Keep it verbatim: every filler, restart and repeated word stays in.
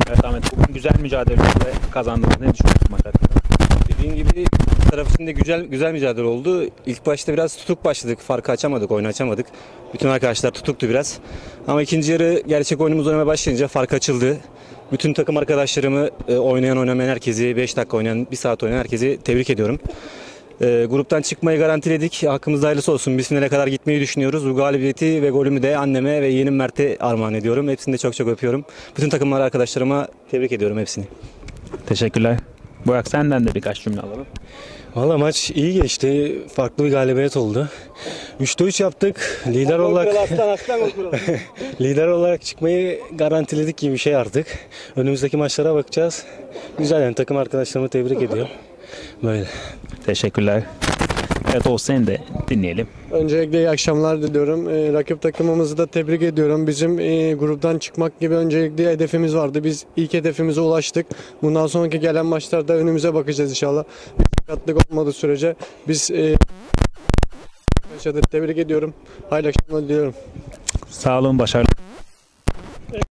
Evet Ahmet, bugün güzel mücadele ve kazandınız. Ne düşünüyorsun maç hakkında? Dediğin gibi taraf için de güzel güzel mücadele oldu. İlk başta biraz tutuk başladık. Farkı açamadık, oyunu açamadık. Bütün arkadaşlar tutuktu biraz. Ama ikinci yarı gerçek oyunumuz oynamaya başlayınca fark açıldı. Bütün takım arkadaşlarımı, e, oynayan oynamayan herkesi, beş dakika oynayan, bir saat oynayan herkesi tebrik ediyorum. E, gruptan çıkmayı garantiledik. Hakkımızda hayırlısı olsun. Biz finale kadar gitmeyi düşünüyoruz. Bu galibiyeti ve golümü de anneme ve yeğenim Mert'e armağan ediyorum. Hepsini de çok çok öpüyorum. Bütün takımlar arkadaşlarıma tebrik ediyorum hepsini. Teşekkürler. Burak, senden de birkaç cümle alalım. Valla maç iyi geçti. Farklı bir galibiyet oldu. üçte üç yaptık. Lider olarak lider olarak çıkmayı garantiledik gibi bir şey artık. Önümüzdeki maçlara bakacağız. Güzel, yani takım arkadaşlarımı tebrik ediyorum. Böyle. Teşekkürler. Evet, o seni de dinleyelim. Öncelikle iyi akşamlar diliyorum. Ee, rakip takımımızı da tebrik ediyorum. Bizim e, gruptan çıkmak gibi öncelikle hedefimiz vardı. Biz ilk hedefimize ulaştık. Bundan sonraki gelen maçlarda önümüze bakacağız inşallah. Bir sakatlık olmadığı sürece biz e, tebrik ediyorum. Hayırlı akşamlar diliyorum. Sağ olun, başarılı.